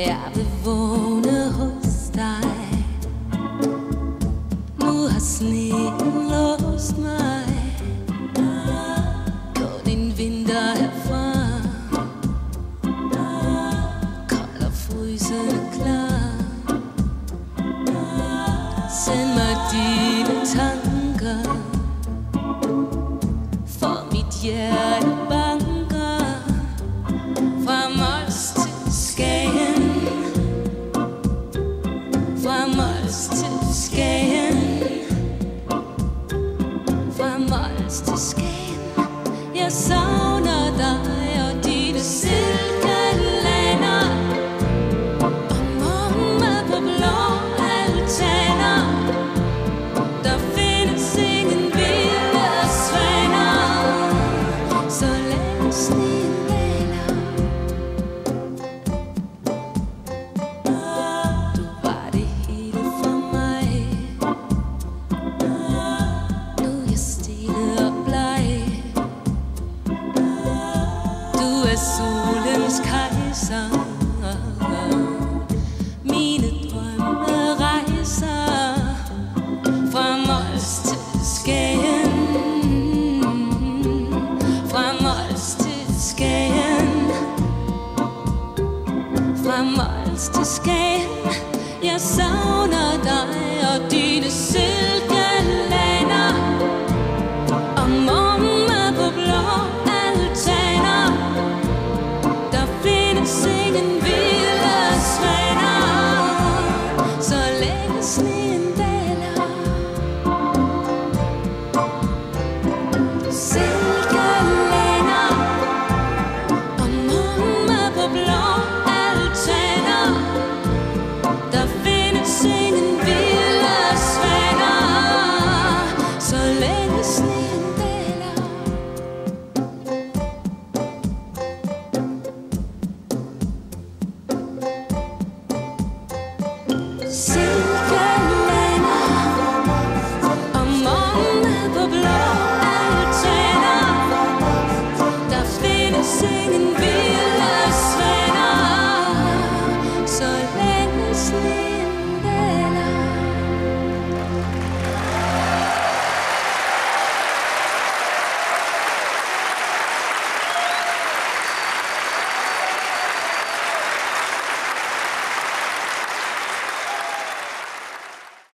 Jeg vil vågne hos dig. Nu har sneen låst mig. Gå din vinter herfra. Kold og frysende klar. Send mig dine tanker. For mit hjerte banker. Fra Mols til Skagen. Fra Mols til Skagen. Fra Mols til Skagen. Jeg savner dig og dine silkelænder. Og mamma på blå altaner. Der findes ingen vilde svaner. Så længe sneen daler. Du var det hele for mig. Nu er jeg stille og bleg. Du er solens kejser. Mine drømme rejser. Fra Mols til Skagen. Fra Mols til Skagen. Fra Mols til Skagen. Jeg savner dig og dine silkelænder. Og mamma på blå altaner. Der findes ingen vilde svaner. Så længe sneen daler. Silkelænder. Og mamma på blå altaner. Der findes ingen vilde svaner. Så længe sneen daler. Silkelænder. Og mamma på blå altaner. Der findes ingen vilde svaner. Så